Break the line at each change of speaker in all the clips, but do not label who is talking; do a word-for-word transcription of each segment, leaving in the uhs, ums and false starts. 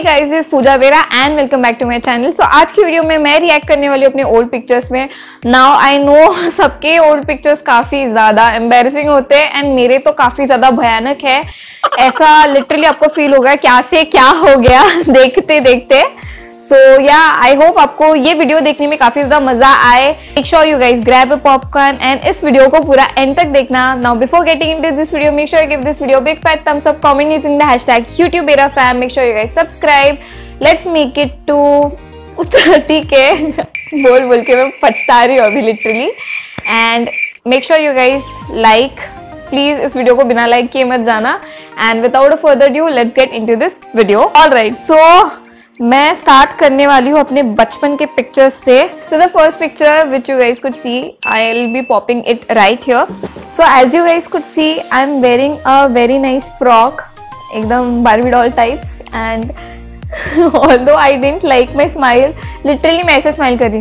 Guys, this Pooja Bera and welcome back to my channel. So आज की video में मैं रिएक्ट करने वाली हूँ अपने ओल्ड पिक्चर्स में। नाउ आई नो सबके ओल्ड पिक्चर्स काफी ज्यादा एम्बैरेसिंग होते हैं एंड मेरे तो काफी ज्यादा भयानक है। ऐसा लिटरली आपको फील होगा क्या से क्या हो गया देखते देखते। सो या आई होप आपको ये वीडियो देखने में काफी ज्यादा मजा आए। Make sure you guys grab a popcorn and इस वीडियो को पूरा एंड तक देखना। Now before getting into this video, make sure you give this video big fat thumbs up, comment using the hashtag यूट्यूबेराफैम। Make sure you guys subscribe. Let's make it two thirty K बोल बोल के मैं पछता रही हूँ अभी literally. And make sure you guys like, please इस वीडियो को बिना लाइक किए मत जाना। And without a further due let's get into this video. Alright, so मैं स्टार्ट करने वाली हूँ अपने बचपन के पिक्चर्स से। So the first picture which you guys could see, I'll be popping it right here. So as you guys could see, I'm wearing a very nice frock, एकदम Barbie doll types. And although I didn't like my smile, literally मैं ऐसे smile कर रही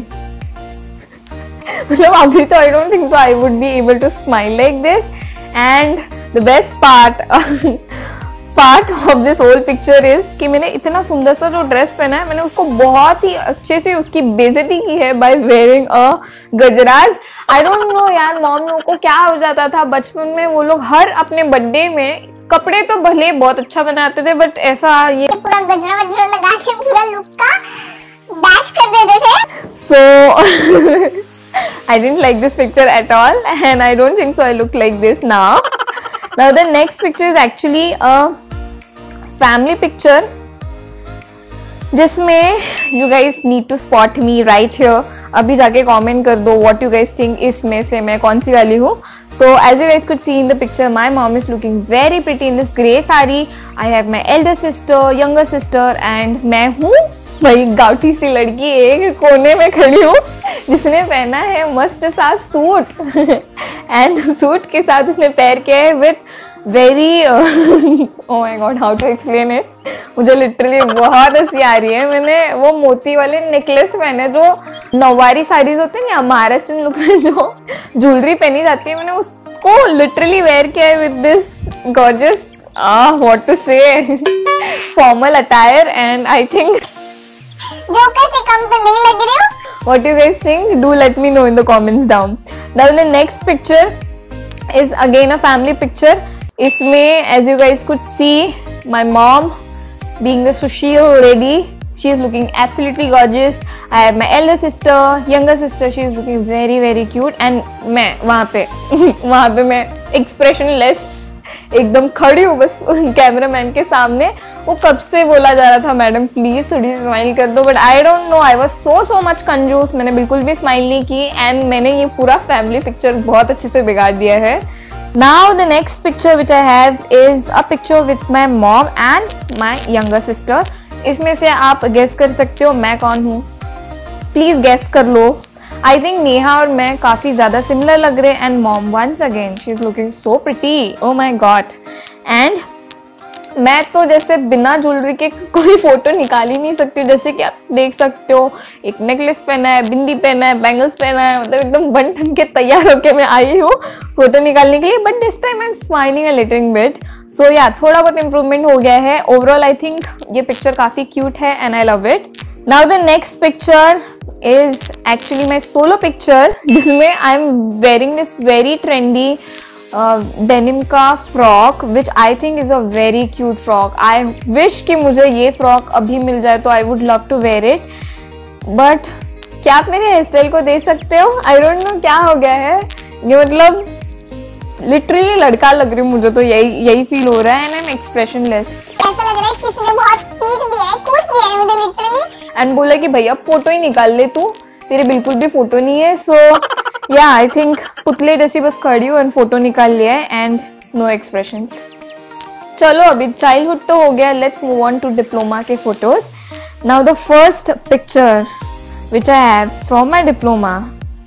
मतलब अभी तो I don't think so I would be able to smile like this. And the best part part of this whole picture is कि मैंने इतना सुंदर सा जो ड्रेस पहना है, मैंने उसको बहुत ही अच्छे से उसकी बेइज्जती की है बाय वेयरिंग अ गजराज। आई डोंट नो यार, मॉम लोगों को क्या हो जाता था बचपन में, वो लोग हर अपने बर्थडे में कपड़े तो भले बहुत अच्छा बनाते थे बट ऐसा ये
पूरा गजरा वजरा लगा के पूरा लुक का डैश कर देते थे।
सो I didn't like this picture at all and I don't think so I look like this now. Now the next picture is actually a family picture जिसमें you guys need to spot me right here. अभी जाके comment कर दो what you guys think इसमें से मैं कौन सी वाली हूँ। So as you guys could see in the picture, my mom is looking very pretty in this grey saree. I have my elder sister, younger sister and मैं हूँ वही गाउठी सी लड़की एक कोने में खड़ी हूँ जिसने पहना है मस्त सा सूट एंड सूट के साथ उसने पैर किया है with very oh my god how to explain it. मुझे लिटरली बहुत हंसी आ रही है। मैंने वो मोती वाले नेकलेस पहने जो नौवारी साड़ीज होते हैं ना महाराष्ट्र लुक में जो ज्वेलरी पहनी जाती है, मैंने उसको लिटरली वेयर किया है with this gorgeous ah what to say formal attire and I think
joker से कम तो नहीं लग रही हो।
What do you guys think? Do let me know in the comments down. Now the next picture is again a family picture. इसमें as you guys could see my mom being the sushiro lady. She is looking absolutely gorgeous. I have my elder sister, younger sister. She is looking very very cute. And मैं वहाँ पे वहाँ पे मैं expressionless एकदम खड़ी हूँ बस कैमरामैन के सामने। वो कब से बोला जा रहा था मैडम प्लीज थोड़ी सी स्माइल कर दो but I don't know, I was so so much कंजूस, मैंने बिल्कुल भी स्माइल नहीं की एंड मैंने ये पूरा फैमिली पिक्चर बहुत अच्छे से बिगाड़ दिया है। Now the next picture which I have is a picture with my mom and my younger sister. इसमें से आप गेस कर सकते हो मैं कौन हूँ, प्लीज गेस कर लो। आई थिंक नेहा और मैं काफी ज्यादा सिमिलर लग रहे and mom once again she is looking so pretty, oh my god. And मैं तो जैसे बिना ज्वेलरी के कोई फोटो निकाल ही नहीं सकती हूँ। जैसे कि आप देख सकते हो एक नेकलेस पहना है, बिंदी पहना है, बैंगल्स पहना है, मतलब एकदम बन ठन के तैयार होके मैं आई हूँ फोटो निकालने के लिए। But this time I am smiling a little bit. So yeah थोड़ा बहुत इम्प्रूवमेंट हो गया है। ओवरऑल आई थिंक ये पिक्चर काफी क्यूट है and I love it. Now the next picture is actually my solo picture जिसमें I'm wearing this very trendy uh, denim का frock which I think is a very cute frock. I wish कि मुझे ये frock अभी मिल जाए तो I would love to wear it. But क्या आप मेरे हेयर स्टाइल को देख सकते हो? I don't know क्या हो गया है, ये मतलब लिटरली लड़का लग रही हूँ मुझे तो यही यही फील हो रहा है एंड आई एम एक्सप्रेशनलेस।
ऐसा लग रहा है किसी ने बहुत पीट दिया है, कूट दिया है मुझे लिटरली।
एंड बोला कि भैया फोटो ही निकाल ले तू, तेरे बिल्कुल भी फोटो नहीं है। सो या आई थिंक पुतले जैसी बस खड़ी हूँ एंड फोटो निकाल लिया है एंड नो एक्सप्रेशंस। चलो अभी चाइल्डहुड तो हो गया, let's move on to diploma के photos. Now the first picture which I have from my diploma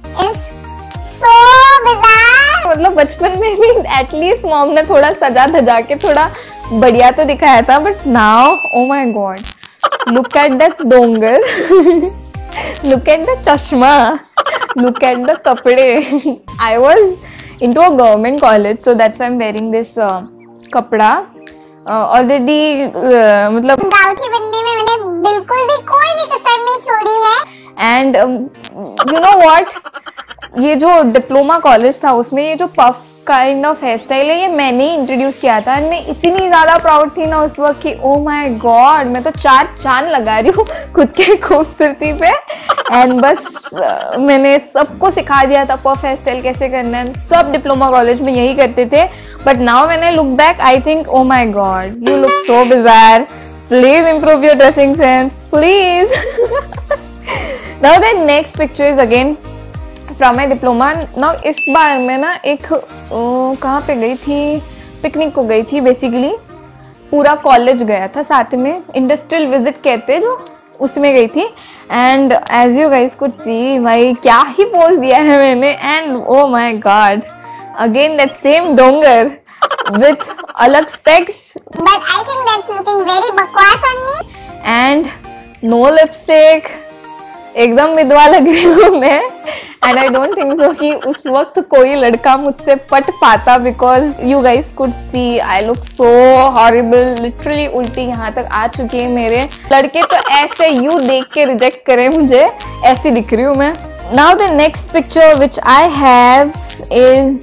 मतलब बचपन में भी एटलीस्ट मॉम ने थोड़ा सजा धजा के थोड़ा बढ़िया तो दिखाया था but now oh my god look at the डोंगर लुक एट द चश्मा, लुक एट द कपड़े। I was into a government college so that's I am wearing this कपड़ा। ऑलरेडी uh, uh, मतलब
गाउठी बनने में मैंने
एंड यू नो व्हाट, ये जो डिप्लोमा कॉलेज था उसमें ये जो puff kind of hairstyle है ये मैंने ही इंट्रोड्यूस किया था। एंड मैं इतनी ज़्यादा प्राउड थी ना उस वक्त कि ओ माय गॉड, मैं तो चार चांद लगा रही हूँ खुद के खूबसूरती पे। एंड बस uh, मैंने सबको सिखा दिया था पफ हेयर स्टाइल कैसे करना है। सब डिप्लोमा कॉलेज में यही करते थे। But now when I look back I think oh my god, you look so bizarre, please improve your dressing sense please. Now the next picture is again from my diploma. Now इस बार मैं ना एक कहाँ पे गई थी, picnic को गई थी। बेसिकली पूरा कॉलेज गया था साथ में, इंडस्ट्रियल विजिट कहते हैं जो, उसमें गई थी। And as you guys could see, भाई क्या ही पोज दिया है मैंने। And oh my god, again that same डोंगर विथ अलग specs,
But I think that's looking very bakwas on me.
And no lipstick, एकदम विधवा लग रही हूँ मैं। And I don't think so कि उस वक्त कोई लड़का मुझसे पट पाता, because you guys could see I look so horrible. Literally उल्टी यहाँ तक आ चुकी है मेरे। लड़के तो ऐसे यू देख के रिजेक्ट करें मुझे, ऐसी दिख रही हूँ मैं। Now the next picture which I have is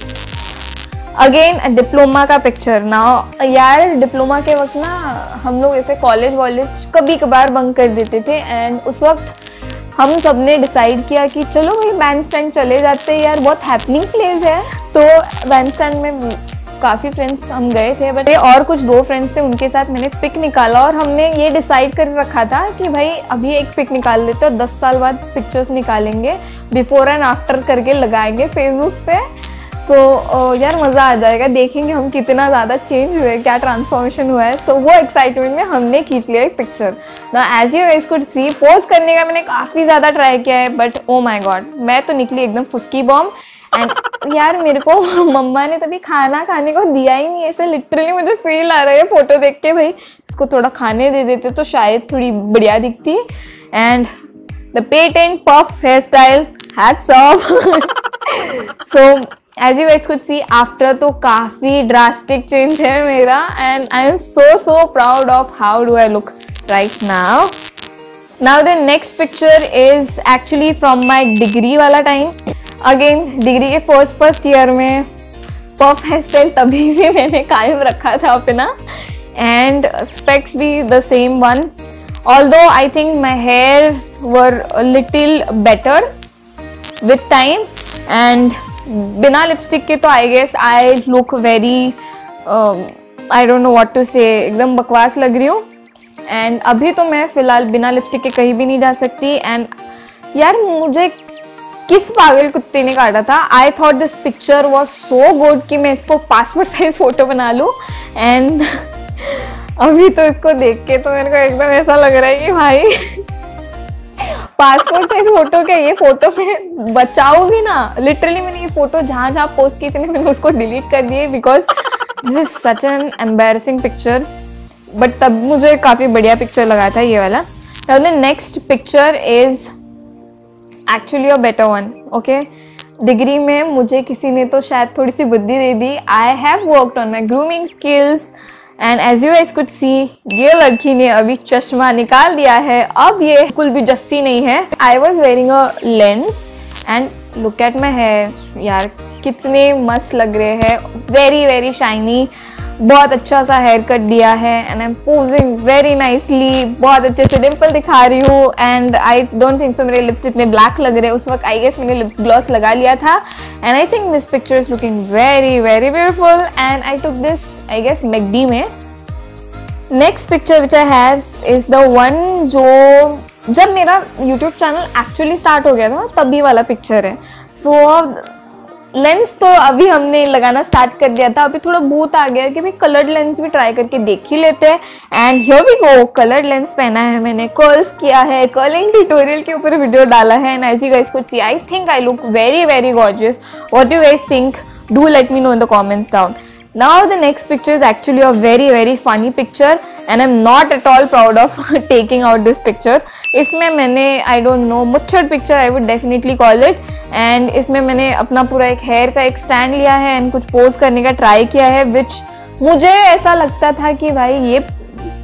again diploma का पिक्चर। नाउ यार डिप्लोमा के वक्त ना हम लोग ऐसे कॉलेज वॉलेज कभी कभार बंक कर देते थे। एंड उस वक्त हम सब ने डिसाइड किया कि चलो भाई बैंड स्टैंड चले जाते हैं यार, बहुत हैपनिंग प्लेस है। तो बैंड स्टैंड में काफ़ी फ्रेंड्स हम गए थे, बट और कुछ दो फ्रेंड्स थे उनके साथ मैंने पिक निकाला। और हमने ये डिसाइड कर रखा था कि भाई अभी एक पिक निकाल लेते हैं, दस साल बाद पिक्चर्स निकालेंगे, बिफोर एंड आफ्टर करके लगाएंगे फेसबुक पे। तो so, यार मज़ा आ जाएगा, देखेंगे हम कितना ज़्यादा चेंज हुए, क्या ट्रांसफॉर्मेशन हुआ है। सो so, वो एक्साइटमेंट में हमने खींच लिया एक पिक्चर। ना as you guys could see, pose करने का मैंने काफ़ी ज़्यादा ट्राई किया है, बट ओ माय गॉड मैं तो निकली एकदम फुस्की बॉम्ब। एंड यार मेरे को मम्मा ने तभी खाना खाने को दिया ही नहीं। ऐसे लिटरली मुझे फील आ रहा है फोटो देख के, भाई इसको थोड़ा खाने दे देते तो शायद थोड़ी बढ़िया दिखती। And the patent puff hairstyle, hats off. So as you guys could see after तो काफी ड्रास्टिक चेंज है मेरा। And I am so so proud of how do I look right now. Now the next picture is actually from my degree वाला time. Again degree के first first year में puff hairstyle तभी भी मैंने कायम रखा था अपना, एंड स्पेक्स भी the same one, although I think my hair were little better with time. And बिना लिपस्टिक के तो I guess I look very, I don't know what to say, एकदम बकवास लग रही हूँ। एंड अभी तो मैं फिलहाल बिना लिपस्टिक के कहीं भी नहीं जा सकती। एंड यार मुझे किस पागल कुत्ते ने काटा था, I thought this picture was so good कि मैं इसको पासपोर्ट साइज फोटो बना लूँ। एंड अभी तो इसको देख के तो मेरे को एकदम ऐसा लग रहा है कि भाई पासपोर्ट साइज फोटो क्या, ये फोटो मैं बचाऊंगी ना। लिटरली मैंने ये फोटो जहाँ जहाँ पोस्ट की थी मैंने उसको डिलीट कर दिए, because this is such an embarrassing picture. But तब मुझे काफ़ी बढ़िया पिक्चर लगा था ये वाला। Now the next picture is actually a better one. Okay, degree में मुझे किसी ने तो शायद थोड़ी सी बुद्धि दे दी। I have worked on my grooming skills and as you guys could see ये लड़की ने अभी चश्मा निकाल दिया है, अब ये बिल्कुल भी जस्सी नहीं है। I was wearing a lens and look at my hair, यार कितने मस्त लग रहे हैं, वेरी वेरी शाइनी, बहुत अच्छा सा हेयर कट दिया है। And I am posing very nicely, बहुत अच्छे से डिम्पल दिखा रही हूँ। And I don't think so मेरे लिप्स इतने ब्लैक लग रहे हैं, उस वक्त आई गेस मैंने लिप ग्लॉस लगा लिया था। And I think this picture is looking very very beautiful and I took this I guess McD में। Next picture which I have is the one जो जब मेरा यूट्यूब चैनल एक्चुअली स्टार्ट हो गया था तभी वाला पिक्चर है। सो so, लेंस तो अभी हमने लगाना स्टार्ट कर दिया था, अभी थोड़ा भूत आ गया कि भाई कलर्ड लेंस भी ट्राई करके देख ही लेते हैं। And here we go, coloured lens पहना है मैंने, कर्ल्स किया है, कर्लिंग ट्यूटोरियल के ऊपर वीडियो डाला है। And as you guys could see I think I look very very gorgeous. What you guys think, do let me know in the comments down. Now the next picture is actually a very very funny picture and I'm not at all proud of taking out this picture. इसमें मैंने I don't know मुच्छड़ picture I would definitely call it, and इसमें मैंने अपना पूरा एक hair का एक stand लिया है and कुछ pose करने का try किया है, which मुझे ऐसा लगता था कि भाई ये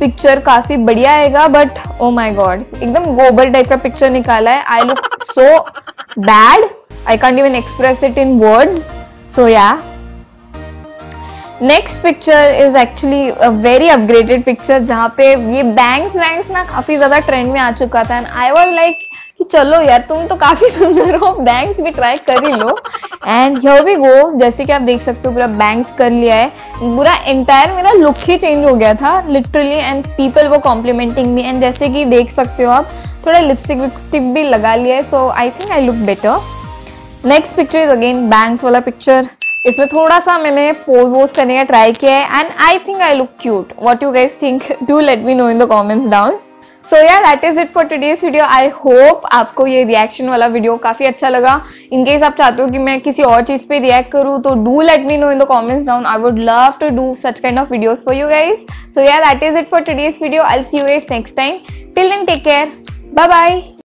पिक्चर काफी बढ़िया आएगा, बट ओ माय गॉड एकदम गोबर टाइप का पिक्चर निकाला है. I look so bad, I can't even express it in words. So yeah, next picture is actually a very upgraded picture, जहाँ पे ये बैंग्स बैंग्स ना काफी ज्यादा ट्रेंड में आ चुका था. एंड आई वाज लाइक कि चलो यार तुम तो काफी सुंदर हो, बैंग्स भी ट्राई कर ही लो. एंड हियर वी गो, जैसे कि आप देख सकते हो पूरा बैंग्स कर लिया है. पूरा एंटायर मेरा लुक ही चेंज हो गया था लिटरली, एंड पीपल वो कॉम्प्लीमेंटिंग मी. एंड जैसे कि देख सकते हो आप थोड़ा लिपस्टिक विपस्टिक भी लगा लिया है, so I think I look better. Next picture is again bangs वाला पिक्चर. इसमें थोड़ा सा मैंने पोज वोज करने का ट्राई किया है, and I think I look cute. What you guys think, do let me know in the comments down. So yeah, that is it for today's video. I hope आपको ये reaction वाला video काफी अच्छा लगा. In case आप चाहते हो कि मैं किसी और चीज पे रिएक्ट करूँ तो do let me know in the comments down. I would love to do such kind of videos for you guys. So yeah, that is it for today's video. I will see you guys next time. Till then take care, bye bye.